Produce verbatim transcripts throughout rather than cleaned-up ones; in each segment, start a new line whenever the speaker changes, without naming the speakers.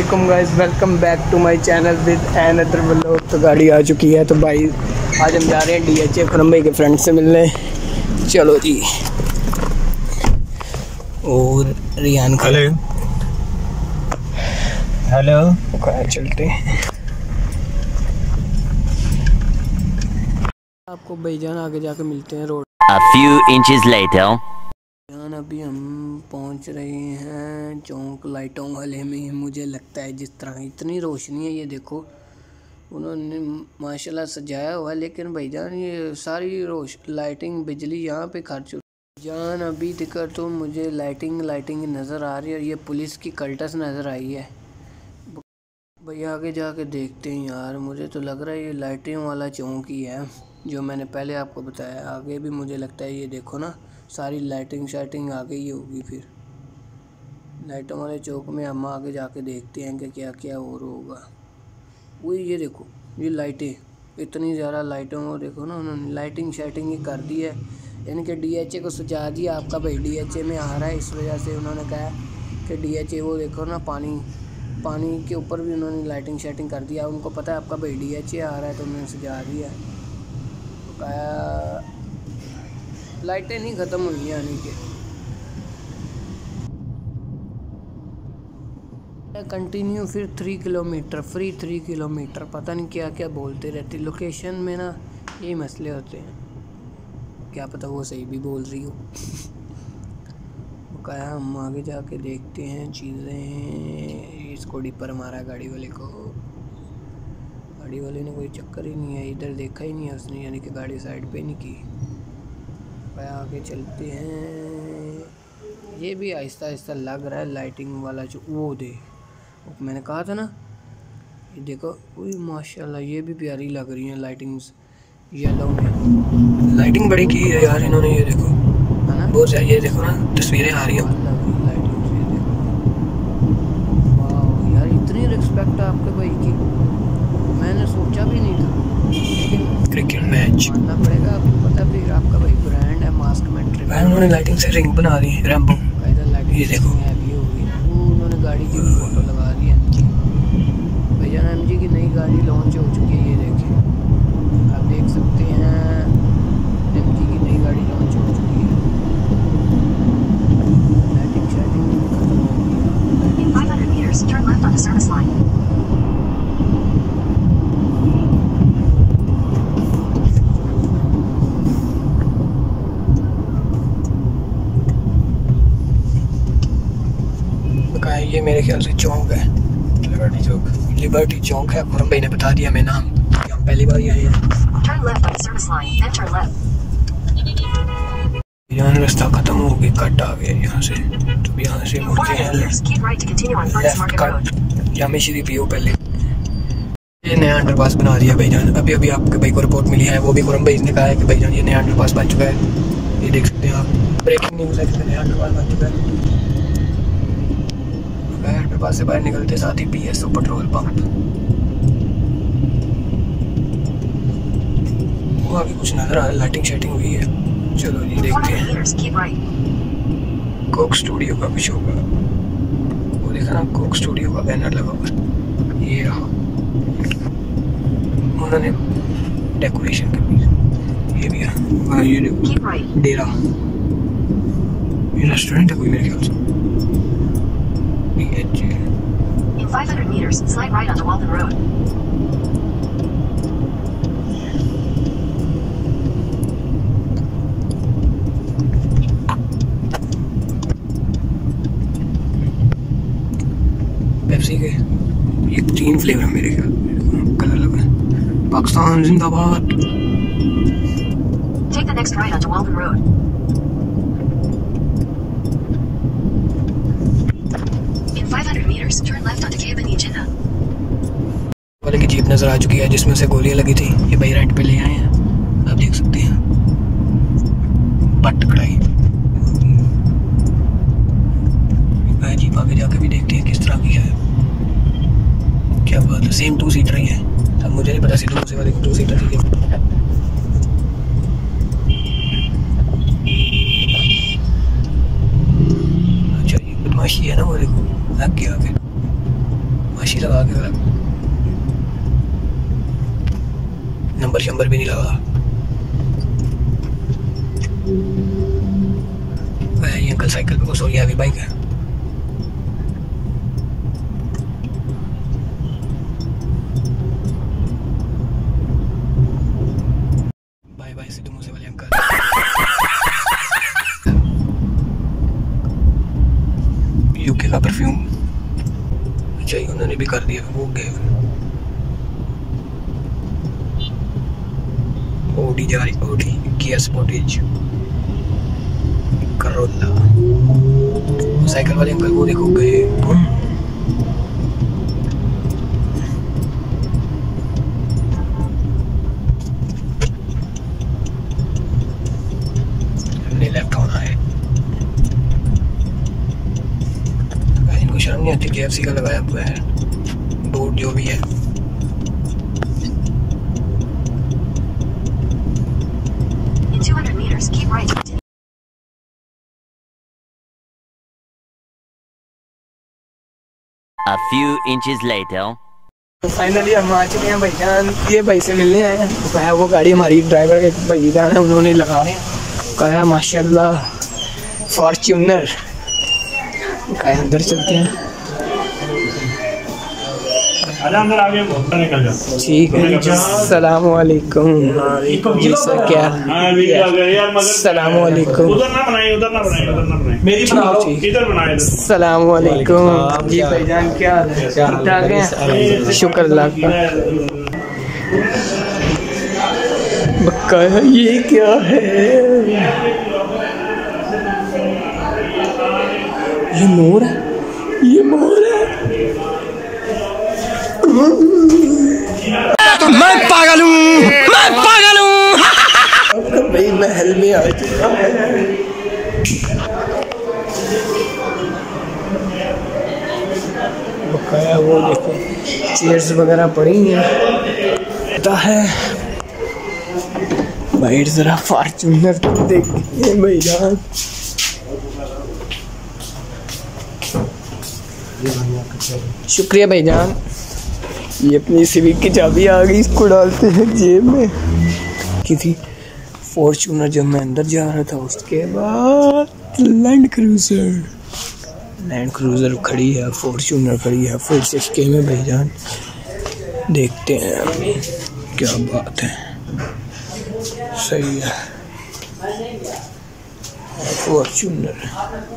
वालेकुम guys, welcome back to my channel with another vlog. तो गाड़ी आ चुकी है। तो भाई आज हम जा रहे हैं डीएचए खुरम भाई के फ्रेंड से मिलने। चलो जी। और रियान
हेलो हेलो
चलते हैं। आपको भाईजान आगे जाके मिलते हैं road.
A few inches later.
अभी हम पहुंच रहे हैं चौक लाइटों वाले में। मुझे लगता है जिस तरह इतनी रोशनी है, ये देखो उन्होंने माशाल्लाह सजाया हुआ है, लेकिन भाईजान ये सारी रोश लाइटिंग बिजली यहाँ पे खर्च हो जान। अभी दिक्कत तो मुझे लाइटिंग लाइटिंग नज़र आ रही है और ये पुलिस की कल्टस नज़र आई है। भैया आगे जाके देखते हैं यार। मुझे तो लग रहा है ये लाइटिंग वाला चौक ही है जो मैंने पहले आपको बताया। आगे भी मुझे लगता है, ये देखो ना, सारी लाइटिंग शाइटिंग आ गई होगी। फिर लाइटों वाले चौक में हम आगे जाके देखते हैं कि क्या क्या और होगा। वही ये देखो, ये लाइटें इतनी ज़्यादा लाइटों को देखो ना, उन्होंने लाइटिंग शाइटिंग ही कर दी है। इनके डीएचए को सजा दिया। आपका भाई डीएचए में आ रहा है, इस वजह से उन्होंने कहा कि डीएचए वो देखो ना, पानी पानी के ऊपर भी उन्होंने लाइटिंग शाइटिंग कर दिया। उनको पता है आपका भाई डीएचए आ रहा है, तो उन्होंने सजा दिया। तो कहा लाइटें नहीं ख़त्म हुई हैं यानी कि कंटिन्यू। फिर three kilometre free three kilometre पता नहीं क्या क्या बोलते रहते। लोकेशन में ना यही मसले होते हैं, क्या पता वो सही भी बोल रही हो। वो कहा हम आगे जाके देखते हैं चीज़ें। इसको डिपर मारा गाड़ी वाले को। गाड़ी वाले ने कोई चक्कर ही नहीं है, इधर देखा ही नहीं है उसने, यानी कि गाड़ी साइड पे नहीं की। आगे चलते हैं। ये भी आहिस्ता आहिस्ता लग रहा है लाइटिंग वाला जो वो दे मैंने कहा था ना। ये देखो, ओए माशाल्लाह ये भी प्यारी लग रही है लाइटिंग्स। येलो में लाइटिंग बड़ी की है यार इन्होंने। ये देखो है ना, बहुत ज़्यादा। ये देखो ना, तस्वीरें आ रही हैं लाइटिंग से। देखो वाह यार, इतनी रिस्पेक्ट है आपके भाई की, मैंने सोचा भी नहीं था। लेकिन क्रिकेट मैच मानना पड़ेगा। आपको पता भी आपका भाई ब्रांड है मास्क में। उन्होंने लाइटिंग से रिंग बना दी है रैम्बो। ये देखो हैवी हो गई। वो उन्होंने गाड़ी की फोटो लगा दी एमजी। भाईजान एमजी की नई गाड़ी लॉन्च हो चुकी है। ये देखिए, आप देख सकते हैं एमजी की नई गाड़ी लॉन्च हो चुकी है। लाइटिंग शाइटिंग खत्म हो गई। In five hundred meters, turn left on the service line. ये मेरे ख्याल से चौक है, लिबर्टी चौक। लिबर्टी चौक है। खुरम भाई ने बता दिया मैं नाम। हम पहली बार आए हैं। यहाँ रास्ता खत्म हो गया, कट आ गया यहाँ से। तो यहाँ से मुड़ते हैं लेफ्ट कट। जामे शरीफ ही हो पहले। ये नया अंडरपास बना दिया भाईजान। अभी अभी आपके भाई को रिपोर्ट मिली है, वो भी खुरम भाई ने कहा है कि भाईजान ये नया अंडरपास बन चुका है। ये देख सकते हैं आप, ब्रेकिंग न्यूज़ है कि नया अंडरपास बन चुका है। अंडरपास से बाहर निकलते साथ ही पीएसओ पेट्रोल पंप। वो आगे कुछ नजर आ रहा है, लाइटिंग शाइटिंग हुई है। चलो जी देखते हैं। कोक स्टूडियो का कुछ होगा। वो देखा ना, कोक स्टूडियो का बैनर लगा हुआ। ये रहा, उन्होंने डेकोरेशन की। ये भी है, ये देखो डेरा। ये रेस्टोरेंट है कोई मेरे ख्याल से। In five hundred meters, slide right onto Walton Road. Pepsi के ये तीन फ्लेवर है मेरे ख्याल। कलर लगा है पाकिस्तान जिंदाबाद। Take the next right onto Walton Road. वाले की जीप नजर आ चुकी है जिसमें से गोलियां लगी थी। ये भाई रेंट पे ले आए हैं, आप देख सकते हैं। बट कड़ाई जीप आगे जाके भी देखते हैं किस तरह की है। क्या बात है, सेम टू सीटर ही है। अब मुझे नहीं पता सीटर दूसरे वाले की टू सीटर ही है। अच्छा ये बदमाशी है ना, वो देखो आगे आगे बदमाशी लगा के, नंबर शंबर भी नहीं लगा। ये अंकल साइकिल पे सो गया अभी बाइक है। बाय बाय सिद्धू मूसे वाले अंकल। यूके का परफ्यूम, अच्छा ये उन्होंने भी कर दिया। वो गए ओडी जा रही, Audi Kia Sportage Corolla. Cycle वाले अंकल वो देखो गए। हमने लेफ्ट होना है। इनको शर्म नहीं आती, केएफसी का लगाया हुआ है बोर्ड जो भी है।
two hundred meters, keep right. A few inches later.
तो फाइनली हम आ चुके हैं भाईजान, ये भाई से मिलने आए हैं। तो कहा वो गाड़ी हमारी ड्राइवर के भाईजान है, उन्होंने लगा रहे हैं। कहा माशाल्लाह फॉर्च्यूनर। कहा अंदर चलते हैं।
अंदर आगे निकल जाओ।
ठीक है, सलाम वालेकुम। जी सर क्या? सलाम वालेकुम।
उधर ना बनाइए, उधर ना बनाइए, उधर ना बनाइए, मेरी बना लो, इधर बनाइए।
सलाम वालेकुम। जी भाईजान क्या हाल है? ठीक ठाक है, शुक्र अल्लाह का। बक्का ये क्या है? ये मोर है, ये मोर है। मैं पागल हूँ, मैं पागल हूँ। भाई महल में आ चुका है। बकाया वो देखो चेयर्स वगैरह पड़ी हैं। पता है भाई जरा फॉर्च्यूनर देखिए भाईजान। शुक्रिया भाईजान। ये अपनी सिविक की चाबी आ गई, इसको डालते हैं जेब में। किसी फॉर्च्यूनर जब मैं अंदर जा रहा था, उसके बाद लैंड क्रूजर लैंड क्रूजर खड़ी है, फॉर्च्यूनर खड़ी है फुल सिस्के में भाईजान। देखते हैं अभी क्या बात है। सही है फॉर्च्यूनर।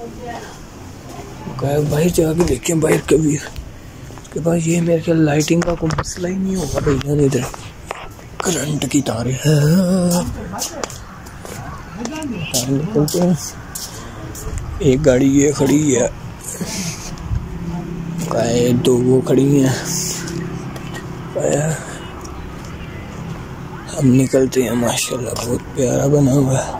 भाई जाके देखें बाइक कभी के बाद। ये मेरे ख्याल लाइटिंग का कोई मसला ही नहीं होगा भाईजान। इधर करंट की तारें हैं। निकलते हैं। एक गाड़ी ये खड़ी है, दो वो खड़ी हैं। हम निकलते हैं। माशाल्लाह बहुत प्यारा बना हुआ है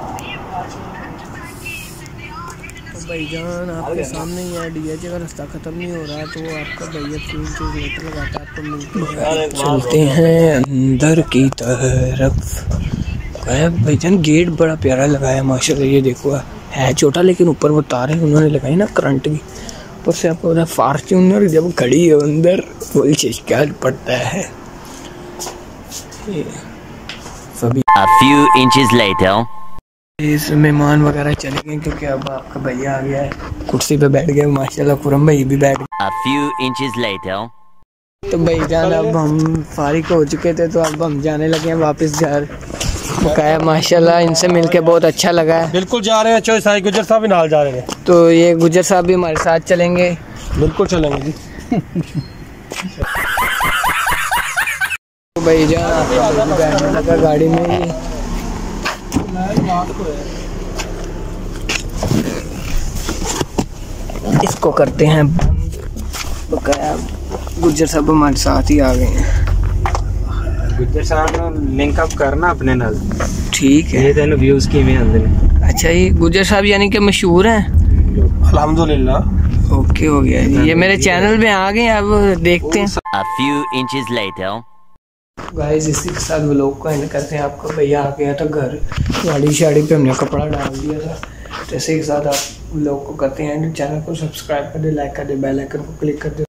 भाईजान। आपके सामने ही है। डीएचए का रास्ता खत्म नहीं हो रहा तो आपका भैया तीन चीज लेटर लगाता है, आपको मिलते हैं। चलते हैं अंदर की तरफ। भाईजान गेट बड़ा प्यारा लगाया माशाल्लाह। ये देखो है छोटा लेकिन ऊपर वो तारें उन्होंने लगाई ना करंट की। ऊपर से आपको पता है फॉर्च्यूनर जब खड़ी है अंदर फुल शिकायत पड़ता है। सभी
A few inches later.
इस मेहमान वगैरह चले गए क्योंकि अब आपका भैया आ गया है, कुर्सी पे बैठ गए माशाल्लाह। खुरम भाई भी बैठ गए।
A few inches later.
तो भाईजान अब हम फारिग हो चुके थे तो अब हम जाने लगे हैं वापस घर। बकाया माशाल्लाह इनसे मिलके बहुत अच्छा लगा है।
बिल्कुल जा रहे हैं। चौधरी साहिब गुजर साहब भी नाल जा रहे हैं।
तो ये गुजर साहब भी हमारे साथ चलेंगे।
बिल्कुल चलेंगे जी।
तो भाईजान आपका बैठने लगा गाड़ी में ही। इसको करते हैं बंद। बकाया गुजर साहब हमारे साथ ही आ गए हैं।
गुजर साहब लिंक अप करना अपने नाल।
ठीक है।
ये तेन व्यूज किवें आंदे ने?
अच्छा ये गुजर साहब यानी कि मशहूर हैं।
अल्हम्दुलिल्लाह।
ओके हो गया जी। ये मेरे चैनल में आ गए, अब देखते हैं।
A few inches later.
Guys इसी के साथ व्लॉग को एंड करते हैं। आपका भैया आ गया था घर, गाड़ी शाड़ी पे हमने कपड़ा डाल दिया था। तो इसी के साथ आप व्लॉग को करते हैं एंड। चैनल को सब्सक्राइब कर दे, लाइक कर दे, बेल आइकन को क्लिक कर दे।